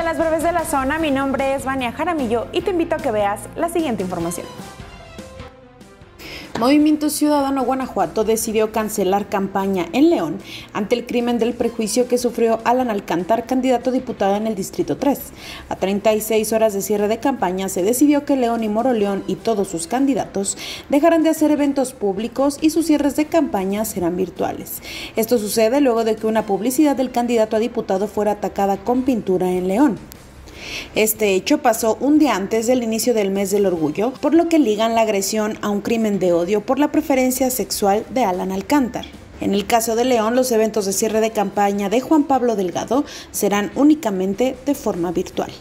las breves de la zona, mi nombre es Vania Jaramillo y te invito a que veas la siguiente información. Movimiento Ciudadano Guanajuato decidió cancelar campaña en León ante el crimen del prejuicio que sufrió Alan Alcántar, candidato a diputada en el Distrito 3. A 36 horas de cierre de campaña se decidió que León y Moroleón y todos sus candidatos dejarán de hacer eventos públicos y sus cierres de campaña serán virtuales. Esto sucede luego de que una publicidad del candidato a diputado fuera atacada con pintura en León. Este hecho pasó un día antes del inicio del mes del orgullo, por lo que ligan la agresión a un crimen de odio por la preferencia sexual de Alan Alcántar. En el caso de León, los eventos de cierre de campaña de Juan Pablo Delgado serán únicamente de forma virtual.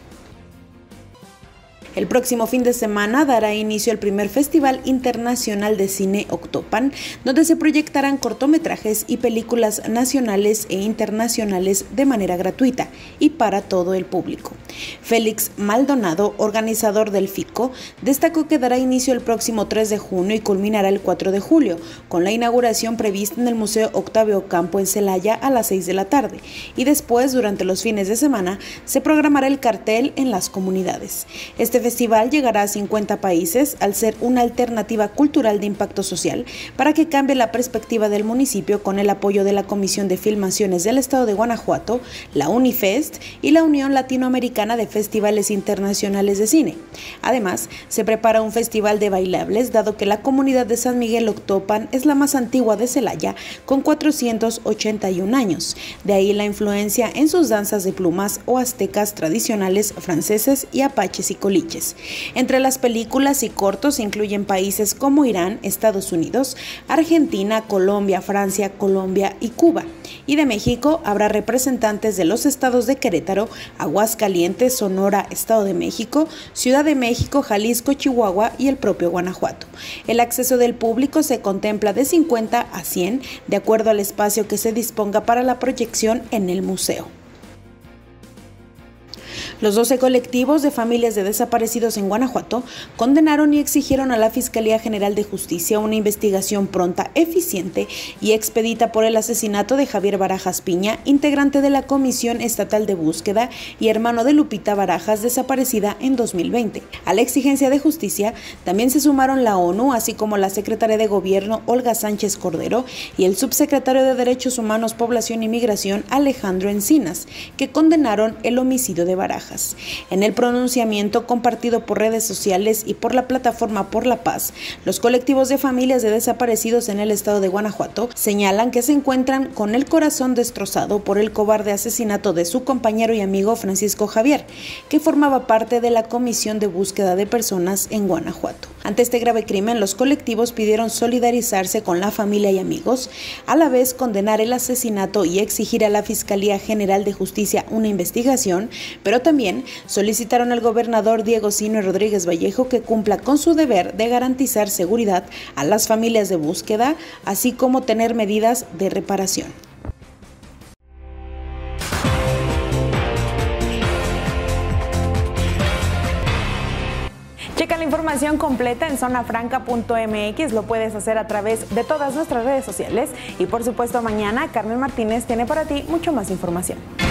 El próximo fin de semana dará inicio el primer Festival Internacional de Cine Octopan, donde se proyectarán cortometrajes y películas nacionales e internacionales de manera gratuita y para todo el público. Félix Maldonado, organizador del FICO, destacó que dará inicio el próximo 3 de junio y culminará el 4 de julio, con la inauguración prevista en el Museo Octavio Ocampo en Celaya a las 6 de la tarde, y después, durante los fines de semana, se programará el cartel en las comunidades. Este festival llegará a 50 países al ser una alternativa cultural de impacto social para que cambie la perspectiva del municipio, con el apoyo de la Comisión de Filmaciones del Estado de Guanajuato, la Unifest y la Unión Latinoamericana de Festivales Internacionales de Cine. Además, se prepara un festival de bailables, dado que la comunidad de San Miguel Octopan es la más antigua de Celaya, con 481 años. De ahí la influencia en sus danzas de plumas o aztecas tradicionales, franceses y apaches y coliches. Entre las películas y cortos se incluyen países como Irán, Estados Unidos, Argentina, Colombia, Francia, Colombia y Cuba. Y de México habrá representantes de los estados de Querétaro, Aguascalientes, Sonora, Estado de México, Ciudad de México, Jalisco, Chihuahua y el propio Guanajuato. El acceso del público se contempla de 50 a 100, de acuerdo al espacio que se disponga para la proyección en el museo. Los 12 colectivos de familias de desaparecidos en Guanajuato condenaron y exigieron a la Fiscalía General de Justicia una investigación pronta, eficiente y expedita por el asesinato de Javier Barajas Piña, integrante de la Comisión Estatal de Búsqueda y hermano de Lupita Barajas, desaparecida en 2020. A la exigencia de justicia también se sumaron la ONU, así como la secretaria de Gobierno, Olga Sánchez Cordero, y el subsecretario de Derechos Humanos, Población y Migración, Alejandro Encinas, que condenaron el homicidio de Barajas. En el pronunciamiento compartido por redes sociales y por la plataforma Por la Paz, los colectivos de familias de desaparecidos en el estado de Guanajuato señalan que se encuentran con el corazón destrozado por el cobarde asesinato de su compañero y amigo Francisco Javier, que formaba parte de la Comisión de Búsqueda de Personas en Guanajuato. Ante este grave crimen, los colectivos pidieron solidarizarse con la familia y amigos, a la vez condenar el asesinato y exigir a la Fiscalía General de Justicia una investigación, pero también solicitaron al gobernador Diego Sinue Rodríguez Vallejo que cumpla con su deber de garantizar seguridad a las familias de búsqueda, así como tener medidas de reparación. Checa la información completa en zonafranca.mx, lo puedes hacer a través de todas nuestras redes sociales y por supuesto mañana Carmen Martínez tiene para ti mucho más información.